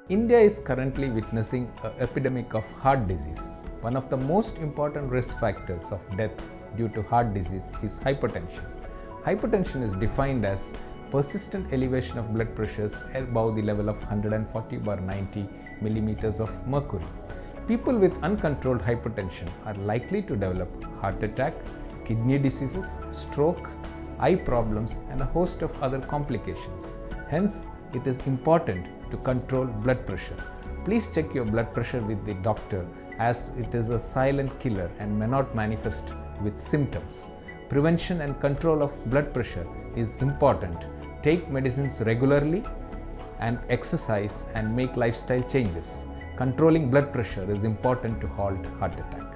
India is currently witnessing an epidemic of heart disease. One of the most important risk factors of death due to heart disease is hypertension. Hypertension is defined as persistent elevation of blood pressures above the level of 140/90 millimeters of mercury. People with uncontrolled hypertension are likely to develop heart attack, kidney diseases, stroke, eye problems, and a host of other complications. Hence, it is important to control blood pressure. Please check your blood pressure with the doctor, as it is a silent killer and may not manifest with symptoms. Prevention and control of blood pressure is important. Take medicines regularly and exercise and make lifestyle changes. Controlling blood pressure is important to halt heart attack.